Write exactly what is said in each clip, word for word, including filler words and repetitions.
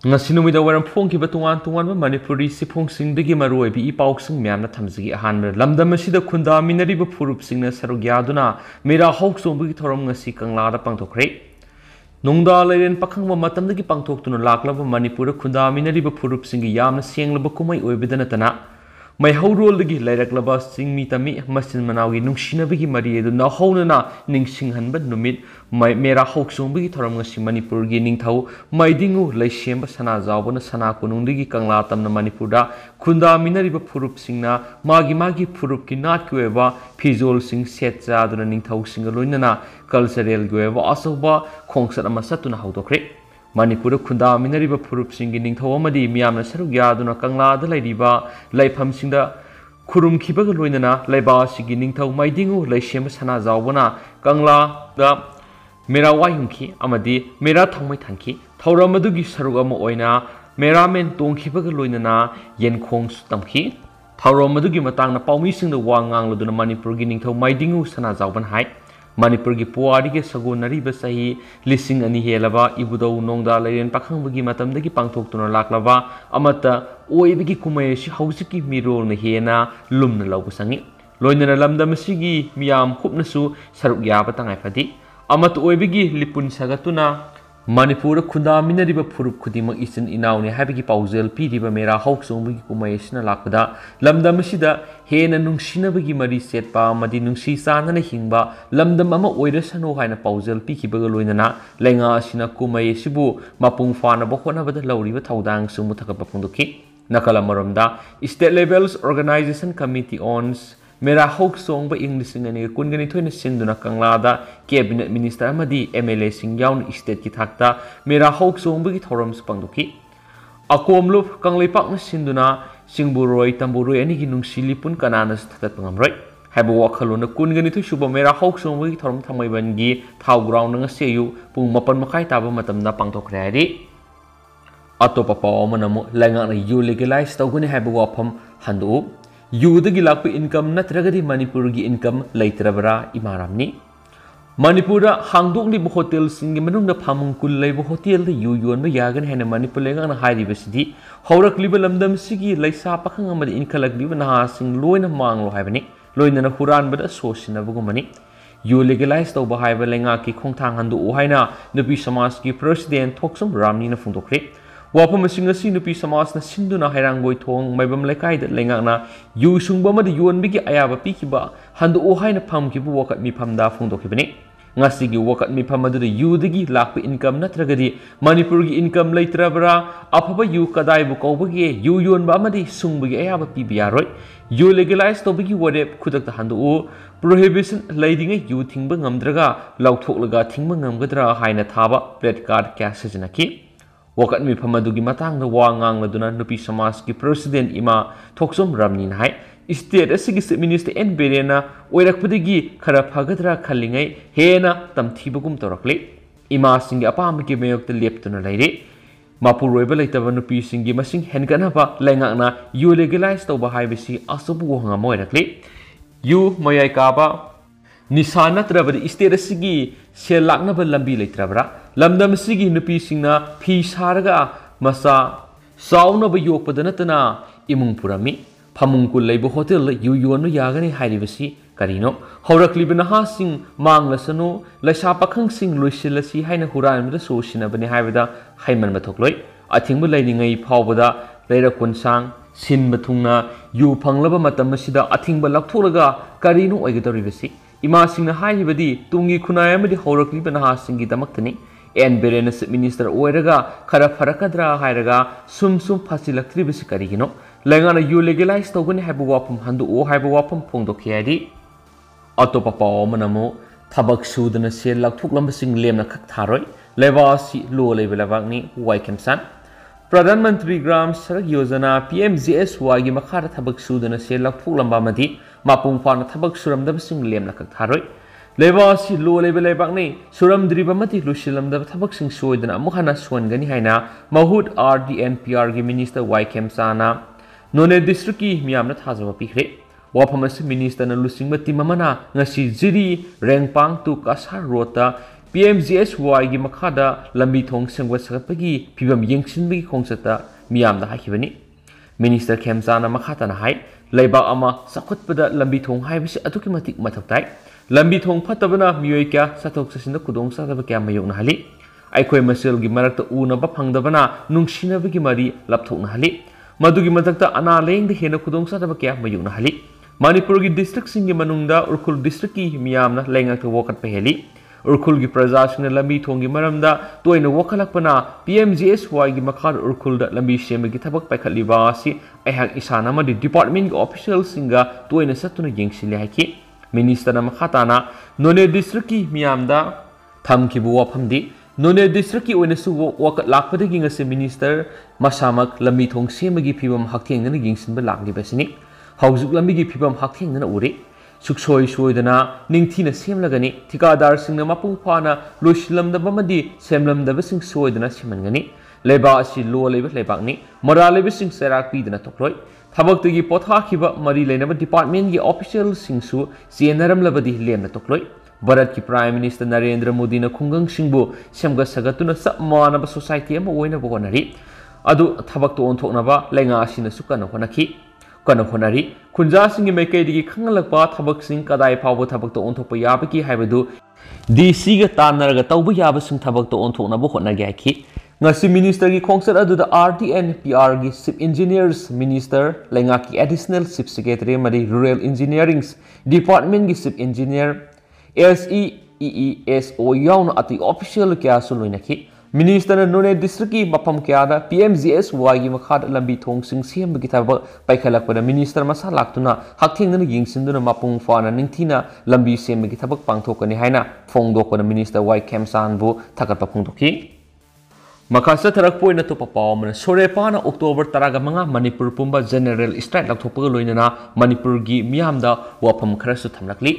ngasi numida waram phongkiba tungan tungan Manipuri sifungsingdagi maruoibi ipausing myamna thamjigi ahanba lamdam asida khunda minariba phurupsingna saruk yaduna mera hauksongbugi thoram ngasi kanglada pangthokre nungda lairen pakhangba matamdagi pangthoktuna laklaba Manipur khunda minariba phurupsingi yamna senglaba kumai oibidana tana mai haurolgi lairaklaba singmi tami masin manawgi nungsinabagi mari edu na haunana ningsinghanba numit mai mera hauksongbugi thoram ngasi Manipur gi ningthau maidingu laisemba sana jawbana sana kunungdigi kangla tamna Manipur da khunda minariba phurup singna magi magi phurup ki nat kueba phizol sing setja duna ningthau singa loinana cultural goeba asoba khongsat ama satuna haudokre Manipur khunda minariba phurup singi ningthau amadi miyamna saruk yaduna kangla da lairiba laifam singda khurum khibaga loinana laiba sigi ningthau maidingu laisemba sana jawbana kangla da mera wayungki amadi mera thangmai thanki thauramadu gi saruk ama oina mera men tongkhibaga loinana yenkhong tamki thauramadu gi matangna paumi singda wangang loduna Manipur gi ningthau maidingu sana jawban hai Manipur gi puari ge sagonari ba sahi lising ani helaba ibudau nongda lairen pakhangbugi matamdagi pangthoktuna laklaba amata oibigi kumai si hausiki mirol na hena lumna lawbu sangi loinana lamdam sigi miyam khupnasu saruk yaba tangai phadi amat oibigi lipun sagatuna Manipur khunda minariba phurup khudima isin inauni habigi paujel piriba mera hauksongbugi kumai sina lakpada lamdam sida hena nungsinabagi mari setpa madi nungsi sanana hingba lamdam ama oirasano haina paujel pikibaga loinana lenga sina kumai sibu mapung fana bokhona bada lauriba thaudang sumu thakapa pungdoki nakala maramda state levels organization committee on mera hauksong ba english ngani kungani thoina sinduna kanglada cabinet minister amadi mla sing yaun state ki thakta mera hauksong ba ki thoram spangdoki akomlup kangleipak na sinduna singburoi tamburoi ani gi nungsili pun kanana thatat pangamroi haibo wakhalona kungani thu suba mera hauksong ba ki thoram thamai bangi thau ground nga seyu pung mapan makai taba matamna pangthokre ari atopa pawama namo lenga na you legalize tawguni haibo wafam handu Yudagi lakpa income natragadi Manipur gi income laitrabra imaramni Manipura hangdok libo hotel singi manungna phamung kul laibo hotel da yu yuanba yagan hena Manipur lenga na hairi basidi haurak liba lamdam sigi laisa pakhang amadi inkalak liba na sing loina manglo haibani loina na huran bada sosina bugumani yu legalize tawba haiba lenga ki khongthang handu o haina nupi samas ki president thoksum ramni na phungdokre wapam singasi nupi samas na sinduna hairangoi thong maibam lekai da lengakna yu sungba madi yuanbigi ayaba pikiba handu o haina phamkibu wakat mi phamda phungdokibani ngasi gi wakat mi phamadu da yu digi lakpa income natragadi Manipur gi income laitrabra afaba yu kadai bu kawbagi yu yuanba amadi sungbagi ayaba pibiyaroi yu legalize tobagi wadep khudak da handu o prohibition laidinga yu thingba ngamdraga lauthoklaga thingba ngamgadra haina thaba red card kya sajnaki wakat mi phamadu gi matang da wangang laduna nupi samas ki president ima thoksom ramni nai state asigi minister en berena oirakpudigi khara phagadra khalingai hena tamthibagum torakle ima singi apam ki meyok te leptuna laire mapur roiba laitaba nupi singi masing hengana ba lengakna you legalize tawba haibisi asubu hanga moirakle you mayai ka ba nisana trabadi state asigi sel lakna ba lambi laitrabra lamdam sigi nupi singna phi sarga masa sauna ba yokpada natana imung purami phamung kul leibo hotel yu yonu yagani hairibasi karino haurakli bina ha sing manglasano laisa pakhang sing loisilasi haina huran da sosina bani haibada haiman mathokloi athingbu lainingai phawbada leira kunsang sin mathungna yu phanglaba matam sida athingba laktholaga karino oigadoribasi ima singna haibadi tungi khunai amadi haurakli bina ha singi damaktani en berena minister oiraga khara farakadra hairaga sum sum fasilaktribasi karigino lengana you legalize tawgani haibu wapum handu o haibu wapum phongdokhiari atopa pawamanamo thabak sudana se lakthuklamsing lemna khak tharoi lewasi lo levelawangni waikemsan pradhan mantri gram sarak yojana pmgsy gi makhara thabak sudana se lakthukhlamba madi mapung fana thabak suramdabsing lemna khak tharoi Lewasi lo lebe lebak ni suram driba mati lusilam da thabak sing soidana mukhana suangani haina mahut R D N P R gi minister Waikem sana none district ki miyamna thajawa pikre waphamas minister na lusing mati mamana ngasi jiri rengpang tu kasar rota P M G S Y gi makhada lambi thong sengwa sakapagi phibam yengsinbagi khongsata miyamda hakhibani Minister Khemchana makhata na hai leiba ama sakhutpada lambi thong haibisi atuki matik mathaktai lambi thong phatabana miyoi kya sathok sasinda kudong sadaba kya mayok na hali aikhoi masel gi marakta unaba phangdabana nungsinabagi mari lapthok na hali madugi mathakta ana leng de hena kudong sadaba kya mayok na hali Manipur gi district singi manungda Urkhul district ki miyamna lengak to wokat peheli Urkhul gi praja singna lambi thong gi maramda toina wokhalakpana P M G S Y gi makhar Urkhul da lambi shema gi thabak paikhatliba asi aihak isana ma department gi official singa toina satuna yengsile haki Minister na makhatana None district ki miyamda thamki bu waphamdi None district ki oina su wokat lakpadagi ngase minister masamak lambi thong sema gi phibam haktheng na yengsinba lakli basini Hauzuk lambi gi phibam haktheng na uri Suksoi soidana ningthina semlagani thikadar singna mapung phana loisillamdaba madi semlamdaba sing soidana simangani leba asi lo leba lebakni mara leba sing serak pidana tokloi thabaktagi pothakhiba mari leinaba department gi official singsu senaram labadi lemna tokloi Bharat ki Prime Minister Narendra Modi na khungang singbu semga sagatuna samana ba society ama oina bo honari adu thabak to onthoknaba lenga asina sukana honaki Kana honari kunja singi mekai digi khangalakpa thabak sing kadai phawbo thabak to onthokpa yabaki haibadu D C ga tanaraga tawbu yaba sing thabak to onthokna bo hotna gi ki ngasi minister gi khongsat adu da R T N P R gi chief engineers minister lenga ki additional chief secretary mari rural engineering department gi chief engineer S E E E S O yawn ati official kya suloina ki Minister None district ki mapam kya da P M G S Y gi makhad lambi thong sing sem gi thaba paikhalakpada minister masa laktuna hakthengna yingsinduna mapung fana ningthina lambi sem gi thabak pangthokani haina phongdokona minister Y Khemchan bu thakatpa phongdoki Makasa tharak poina to papawmana sorepana October taraga manga Manipur pumba General Strike Laothokpa loinana Manipur gi miyamda wapam kharasu thamlakli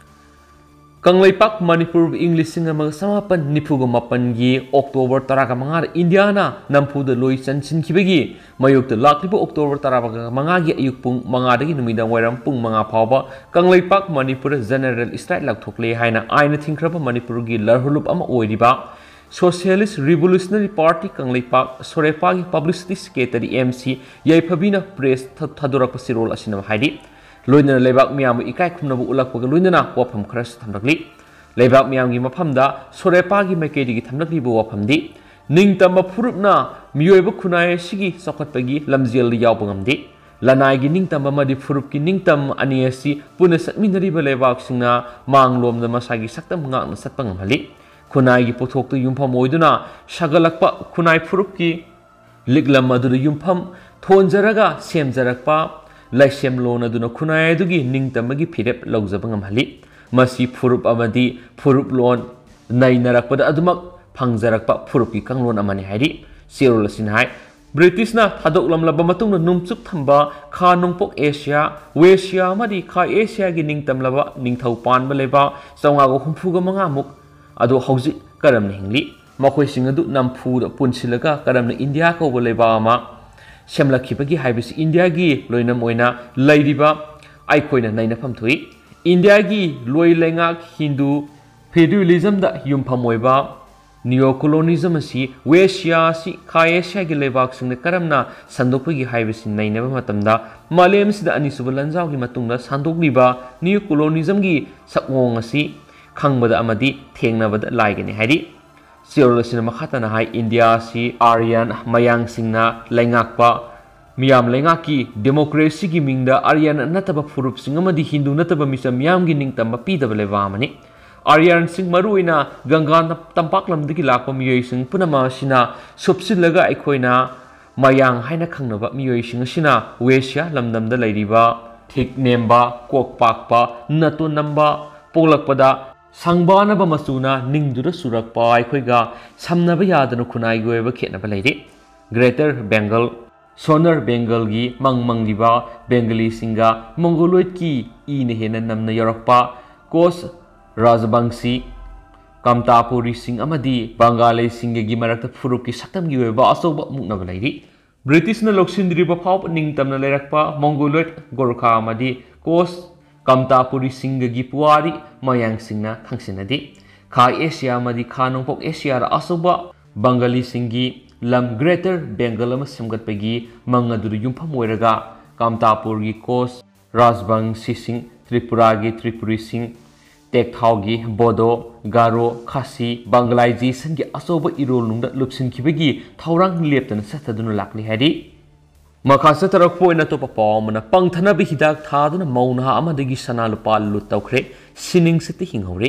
Kanglaipak Manipur English singa mga samapan nipugo mapan gi October taraga mangar Indiana nampu da loi chanchin khibagi mayuk da laklipo October taraga manga gi ayuk pung manga dagi numidang wairam pung manga phawba Kanglaipak Manipur General Strike Laothokle haina aina thingkraba Manipur gi larhulup ama oiriba Socialist Revolutionary Party Kanglaipak Sorepa gi Publicity Secretary M C Yaiphabina Press thadorak pasirol asinam haidi Loinana lebak miyam ikai khumnabu ulakpaga loinana wapam kharasu thamlakli lebak miyam gi maphamda sorepa gi maikedi gi thamlakli bu waphamdi ningtamba phurupna miyoiba khunai sigi sakhatpagi lamjel yawba ngamdi lanai gi ningtamba madi phurup ki ningtam ani asi puna satminari ba lebak singna manglomna masagi saktam ngakna satpa ngamhali khunai gi pothok tu yumpham oiduna sagalakpa khunai phurup ki liglam madu yumpham thonjaraga semjarakpa Laisem lona duna khunai dugi ningtamagi phirep laujabangam hali masi phurup amadi phurup lon nainarakpada adumak phangjarakpa phurup ki kanglon amani hairi serol asin hai British na thadok lamlaba matungna numchuk thamba kha nongpok Asia Wesia amadi kha Asia gi ningtamlaba ningthau panba leba chawnga go humfuga manga muk adu hauji karamna hingli makhoi singadu namfu da punsilaga karamna India ko leba ama Shamlakhibagi haibisi India gi loinam oina lairiba aikoina nainafam thui India gi loi lengak Hindu feudalism da yumpham oiba neocolonialism si Wesia si Khaesia gi lebak singna karamna sandokpagi haibisi nainaba matamda Malem sida anisuba lanjaw gi matungda sandokliba neocolonialism gi sakmong asi khangbada amadi thengnabada laigani hairi Sierra Makhatana Hai India si Aryan Mayang Singna Lengakpa Miyam Lengaki Democracy gi Mingda Aryan Nataba Furup Singamadi Hindu Nataba Misa Miyam gi Ningtamba Pidaba Levamani Aryan Sing Maruina Ganga Tampaklam Diki Lakpa Miyoi Sing Punama Sina Subsilaga Ekoina Mayang Haina Kangnaba Miyoi Sing Sina Wesia Lamdamda Lairiba Thik Nemba Kokpakpa Natu Namba Polakpada Sangbana ba masuna ningdura surakpa aikhoiga samnaba yadana khunai goeba khetnaba leiri Greater Bengal Sonar Bengal gi mangmangliba Bengali singa Mongoloid ki ine hena namna yarakpa Kos Rajbangsi Kamtapuri sing amadi Bangalai singa gi marakta furup ki saktam gi goeba asoba muknaba leiri British na loksindriba phawp ningtamna lerakpa Mongoloid Gorkha amadi Kos Kamtapuri Singha gi puari mayang singna thangsinadi खा Asia मदी खा नोंपोक Asia असुबा बंगाली सिंगी लम greater Bengal अमा सेमगतपगी मंग अदुदु युमफम ओइरगा कामतापुर की कोस राजबंशी सिंह त्रिपुरा की त्रिपुरी सिंह टेक्थाउगी बोडो गारो खासी बांग्लाइजेशन की असोब इरोल नुंग लुपसिनखिबगी थौरांग लेप्तन सथदुनु लाक्ली हैरी मखा सतरक पोइना तो पावमना पंगथना बि हिदाक थादुना मौना अमदगी सना लुपा लुट तौख्रे सिनिंग सिति हिंगौरे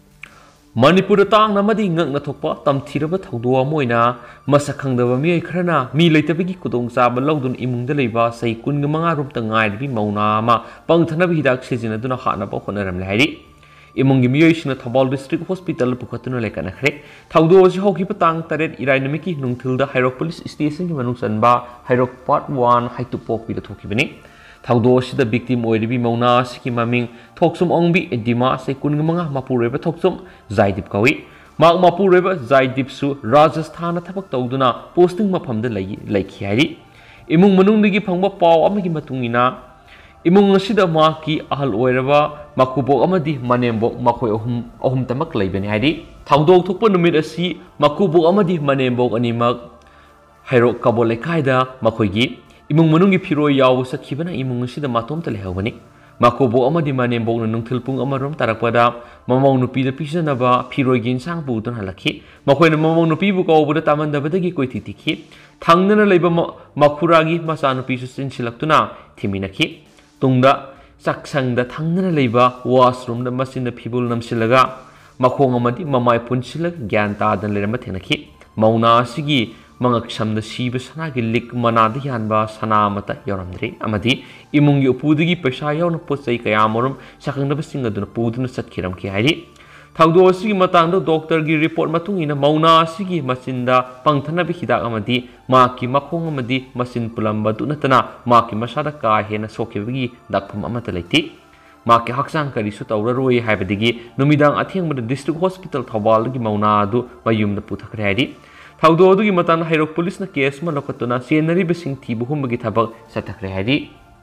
मणिपुर तांग नमदी ngakna thokpa tamthiraba thaudo amoina masa khangdaba mi khrana mi leitabagi kudong chaba lawdun imungda leiba sei kungamanga rup ta ngairbi mauna ma pangthana bi hidak sejina duna hana ba khonaram lairi imungi miyoisina Thabal district hospital pukhatuna lekana khre thaudo si hoki patang taret irainami ki nungthilda Hairok police station ki manung sanba Hairok part one haitupok bi thokibani thaudo sida victim oiribi mauna siki maming thoksum ongbi edima se kungamanga mapureba thoksum zaidip kawi mak mapureba zaidip su Rajasthan thabak tawduna posting mafamda lai laikhi hari imung manung digi phangba paw amagi matungina imung sida ma ki ahal oiraba makubok amadi manembok makoi ohum ohum tamak laibani hari thaudo thokpa numit asi makubok amadi manembok animak Hairok kabole kaida makoigi imung manungi phiro yaw sakhibana imung sida matom tale hawani makobo amadi manembok na nungthilpung amarom tarakpada mamau nupi da pisanaba phiro gin sang bu ton halakhi makoina mamau nupi bu ko bu da tamandabadagi koi titikhi thangnana leiba makhuragi masa nupi su sinsilaktuna thiminakhi tungda saksangda thangnana leiba washroom da masin da phibul namsilaga makhong amadi mamai punsilag gyan ta dan lerama thenakhi mauna sigi mangak samda siba sana gi lik manada yanba sana mata yoramdri amadi imungi upudigi paisa yawna potsai kayamorum sakangda basinga duna puduna satkiram ki hairi thaudo sigi matangda doctor gi report matungina mauna sigi masinda pangthana bi hidak amadi ma ki makhong amadi masin pulamba dunatana ma ki masada ka hena sokibagi dakphum amata leiti ma ki haksang kari su tawraroi haibadigi numidang athengmada district hospital Thabal gi mauna adu mayumda puthakre hairi thaudo adu gi matan Hairok police na case ma lokatuna senari besing thibu humbagi thabak sathakre hari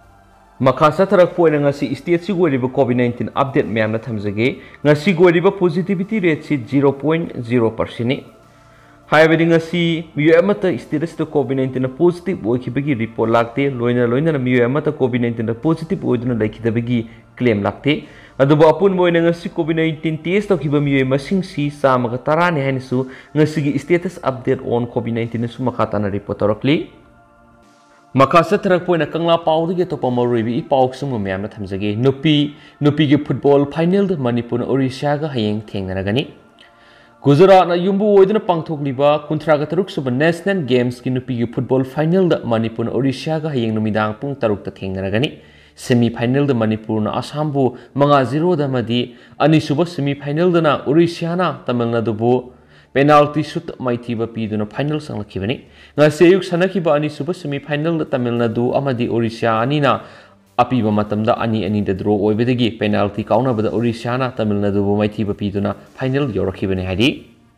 makha satharak poina ngasi state si goriba covid nineteen update myam na thamjage ngasi goriba positivity rate si zero point zero percent ni haibadi ngasi miyo amata state to covid nineteen na positive oikibagi report lakte loina loina na miyo amata covid nineteen na positive oiduna laikidabagi claim lakte adubo apun moina ngasi covid nineteen test tokiba miyo masing si samaga tarani hainisu ngasi gi status update on covid nineteen su makata na report torokli makha satharak poina kangla pawdu ge topa marui i pawk sum myam na thamjage nupi nupi ge football final da Manipur Orissa ga hayeng thengnaragani Gujarat na yumbu oiduna pangthokliba kunthra ga taruk suba national games ki nupi ge football final da Manipur Orissa ga hayeng numidang pung taruk ta thengnaragani semi final da Manipur na Assam bu manga zero da madi ani suba semi final da na Orissa na Tamil Nadu bu penalty shoot maithiba piduna final sanglakibani nga seyuk sanakiba ani suba semi final da Tamil Nadu amadi Orissa ani na apiba matamda ani ani da draw oibedagi penalty kauna bada Orissa na Tamil Nadu bu maithiba piduna final yorakibani hadi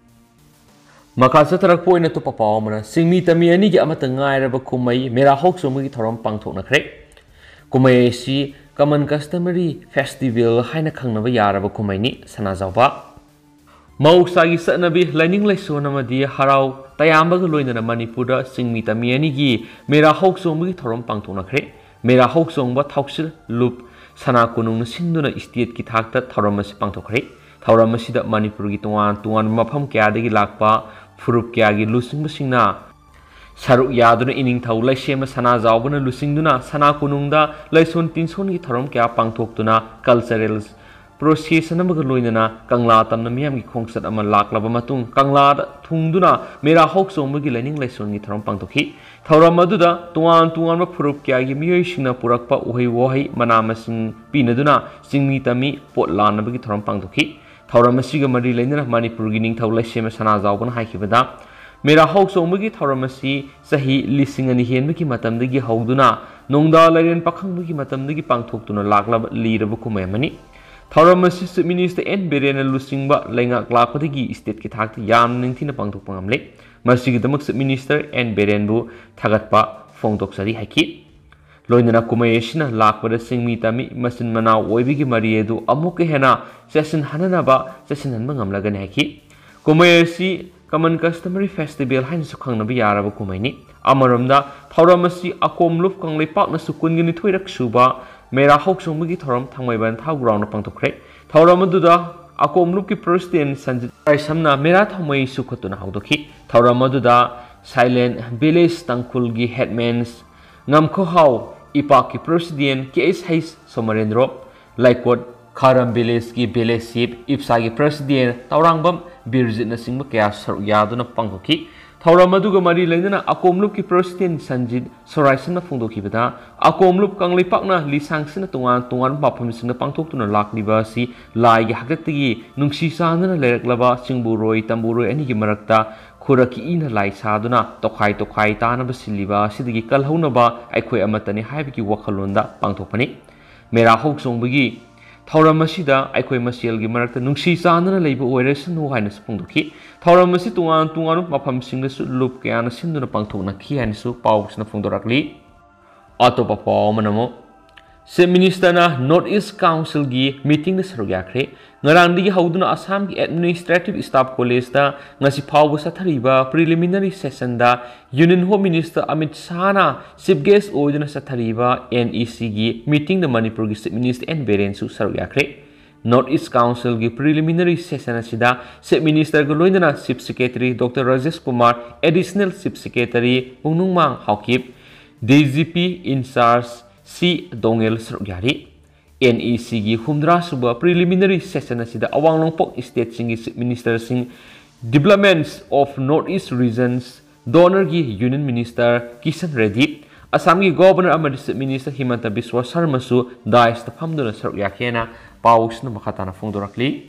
makha satharak poina to papawmana singmi tami ani gi amata ngairaba khumai mera hok somugi thoram pangthokna khre kumai si common customary festival haina khangnaba yaraba kumai ni sana zawba mausagi sanabi lining laisona madi harau tayambaga loinana Manipur da singmi tamiani gi mera hok somgi thorom pangthona khre mera hok songba thoksil loop sana kunung sinduna state ki thakta thoramasi pangthokre thoramasi da Manipur gi tuan tuan mafam kya degi lakpa furup kya gi lusing basingna saruk yaduna ining thau laisem sana zawbuna lusingduna sana kunungda laison tinson gi thorom kya pangthoktuna cultural process namaga loinana kangla tamna miyam gi khongsat ama laklaba matung kangla da thungduna mera hok somgi lening laison gi thorom pangtokhi thoram aduda tuan tuan ma furup kya gi miyoi singna purakpa uhai wohai manamasing pinaduna singmi tami potlan nabagi thorom pangtokhi thoram asiga mari leinana Manipur gi ning thau laisem sana zawbuna haikibada mera hok somgi thoramasi sahi lising ani henbaki matamdagi hauduna nongda laren pakhangbugi matamdagi pangthoktuna laklaba liraba kumemani thoramasi minister en berena lusingba lenga klakpadagi state ki thakta yam ningthina Loinana Kumayeshina Lakpada Singmi Tami Masin Mana Oibigi Mariedu Amuke Hena Session Hananaba Session and Mangamlaganaki Kumayesi Common Customary Festival Hans Kangnabi Yaraba Kumaini Amaramda Tauramasi Akom Lup Kangli Partner Sukungini Twirak Suba Mera Hoksumigi Toram Tangwayban Tau Ground upon to create Tauramaduda Akom Luki President Sanjit Samna Mera Tamay Sukotuna Haudoki Tauramaduda Silent Village Tangkulgi Headmans Namko Hau Ipaki President K S Hayes Somarendro like what Karam Village ki Village Ship Ipsagi President Taurangbam Birjit na Singma Kaya Yaduna Pangoki Tauramaduga Mari Lenana Akomlup ki President Sanjit Soraisan na Fundoki Bada Akomlup Kangli Pakna Li Sangsin na Tungan Tungan Mapam Sing na Pangtok to na Lak Nibasi Lai Hakatigi Nungsi Sana na Lerek Laba Singburoi Tamburoi Ani Marakta Kuraki ina Lai Saduna Tokai Tokai Tana Basiliba Sidigi Kalhunaba Aikwe Amatani Haibiki Wakalunda Pangtopani Mera Hoksong Bigi Tauramashida Aikwe Masielgi Marakta Nungsi Sana Labor Oresan no Highness Pundoki Tauramasi Tungan Tungan Mapam Sing the Loop Kiana Sinduna Pangtona Ki and Su Paus na Fundorakli Auto Papa Manamo Se Minister na Northeast Council gi meeting na Sarugakre Ngarandi Hauduna Assam gi Administrative Staff College da ngasi phawu sathariba preliminary session da Union Home Minister Amit Sana chief guest oiduna sathariba N E C gi meeting da Manipur gi Chief Minister N Beren su Sarugakre Northeast Council gi preliminary session asida Chief Minister gi loinana Chief Secretary Doctor Rajesh Kumar Additional Chief Secretary Ungnungmang Haukip D G P in charge Si Dongel Sarugari N E C gi Humdra Suba preliminary session asida Awanglongpok State Sing Chief Minister Sing Developments of Northeast Regions Donor gi Union Minister Kishan Reddy Assam gi Governor Amadi Chief Minister Himanta Biswa Sharma su Dais ta phamduna Sarugakena Paus na Makatana Fundorakli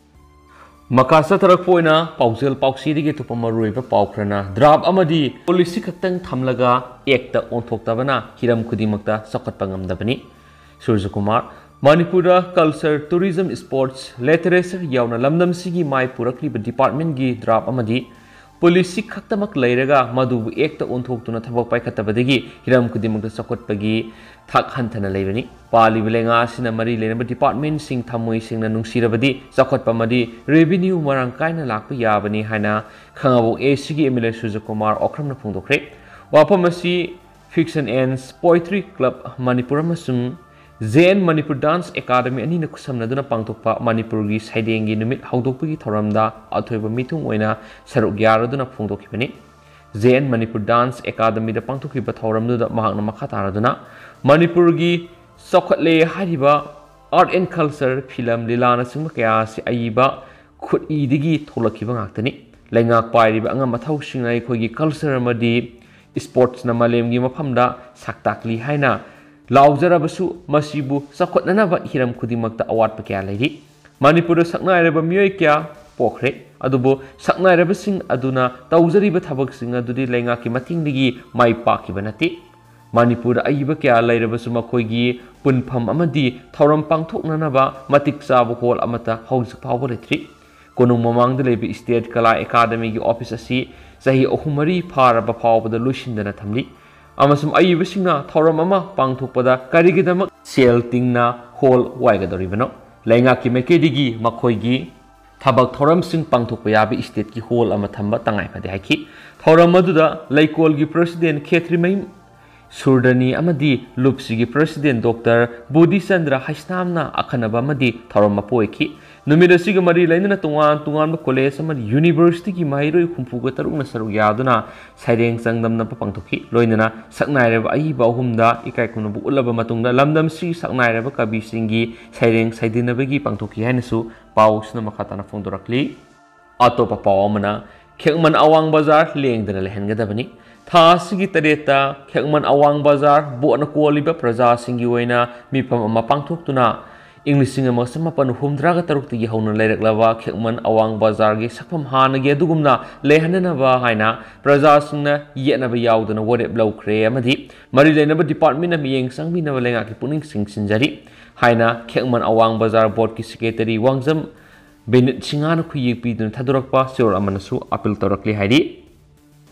Makasa Tarakpoina Pausel Pausidigi to Pomaruiva Paukrana Drab Amadi Policy Katang Tamlaga Ekta Ontoktabana Hiram Kudimakta Sakatpangam Dabani Surjakumar Manipura Culture Tourism Sports Literature Yauna Lamdam Sigi Mai Purakli Department Gi Drab Amadi Policy Katamak Lairaga Madu Ekta Ontoktuna Tabak Katabadigi Hiram Kudimakta Sakatpagi Thak Hantana Levani Pali Vilenga Sinamari Lenaba Department Sing Tamui Sing Nungsirabadi Sakot Pamadi Revenue Marangkaina Lakpa Yabani Hana Kangabo A Sigi Emile Sujakumar Okram Pundokre Wapamasi Fiction Ends Poetry Club Manipur Masung Zen Manipur Dance Academy Ani Nakusamnaduna Pangtokpa Manipurgi Saidengi Numit Haudokpi Thoramda Athoiba Mitung Oina Saruk Yaraduna Pundokipani Zen Manipur Dance Academy da Pangtokiba Thoramda Mahakna Makataraduna Manipurgi Sokatle Hariba Art and Culture Film Lilana Singmakaya Si Aiba Khut Idigi Tolakiba Ngakani Lengak Pairiba Anga Mathau Singai Khogi Culture Madi Sports na Malemgi Maphamda Saktakli Haina Laujarabasu Masibu Sakotnanaba Hiram Kudimakta Awat Pakya Lady Manipur Saknairaba Myoy Kya Pokre Adubo Saknairabasing Aduna Tauzariba Tabak Sing Adudi Lengaki Matingdigi Mai Paki Banati Manipur Aiba Kya Lairabasu Makoigi Punpam Amadi Tauram Pangtok Nanaba Matik Sabu Hall Amata House Poweretri Konung Mamang the Lebi State Kala Academy Office Asi Sahi Ohumari Paraba Power the Lushin Dana Tamli Amasum Ayibasina Tauram Ama Pangtopada Karigidama Sel Tingna Hall Waigadorivano Lengaki Mekedigi Makoigi Tabak Tauram Sing Pangtopayabi State Ki Hall Amatamba Tangai Padaki Tauram Maduda Laikolgi President Ketri Maim Surdani Amadi Lupsigi President Doctor Bodhi Chandra Haisnamna Akanaba Madi Tauramapoi Numidasiga Mari Lena Tungan Tungan College Amadi University Ki Mairo Kumpuga Taruna Saruyaduna Siding Sangdam Napangtoki Loinana Saknaireva Aiba Humda Ikaikunabu Ulaba Matunda Lamdam Si Saknaireva Kabi Singi Siding Sidinabagi Pangtoki Hanesu Paus Namakatana Fundorakli Atopa Pawamana Kekman Awang Bazar Leng the Lehengadabani Thasigi Tareta Kekman Awang Bazar Buana Kualiba Praza Singiwena Mipam Mapangtok Tuna English Singer Masamapan Humdraga Tarukti Hona Lerek Lava Kekman Awang Bazar Gi Sakpam Hana Gedugumna Lehanava Haina Praza Singna Yenava Yaudana Wode Blow Creamadi Marilenaba Department of Yang Sangmi Navalenga Puning Sing Sinjari Haina Kekman Awang Bazar Board Ki Secretary Wangzam Benit Singana Kuyi Pidun Tadurakpa Sur Amanasu Apil Torakli Haidi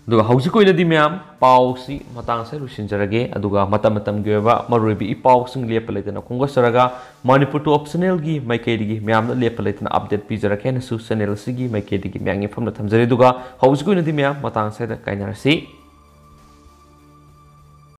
ꯑꯗꯨꯒ ꯍꯧꯖꯤꯛ ꯑꯣꯏꯅꯗꯤ ꯃꯌꯥꯝ ꯄꯥꯎꯁꯤ ꯃꯇꯥꯡꯁꯦ ꯂꯣꯏꯁꯤꯟꯖꯔꯒꯦ ꯑꯗꯨꯒ ꯃꯇꯝ ꯃꯇꯝꯒꯤ ꯑꯣꯏꯕ ꯃꯔꯨꯑꯣꯏꯕ ꯏ ꯄꯥꯎꯁꯤꯡ ꯂꯦꯞꯄ ꯂꯩꯇꯅ ꯈꯣꯡꯒꯠꯆꯔꯒ ꯃꯅꯤꯄꯨꯔ ꯇꯣꯞ ꯆꯦꯅꯦꯜꯒꯤ ꯃꯥꯏꯀꯩꯗꯒꯤ ꯃꯌꯥꯝꯅ ꯂꯦꯞꯄ ꯂꯩꯇꯅ ꯑꯞꯗꯦꯠ ꯄꯤꯖꯔꯛꯀꯦꯅꯁꯨ ꯆꯦꯅꯦꯜ ꯑꯁꯤꯒꯤ ꯃꯥꯏꯀꯩꯗꯒꯤ ꯃꯌꯥꯝꯒꯤ ꯃꯐꯝꯗ ꯊꯝꯖꯔꯤ ꯑꯗꯨꯒ ꯍꯧꯖꯤꯛ ꯑꯣꯏꯅꯗꯤ ꯃꯌꯥꯝ ꯃꯇꯥꯡ ꯑꯁꯤꯗ ꯀꯥꯏꯅꯔꯁꯤ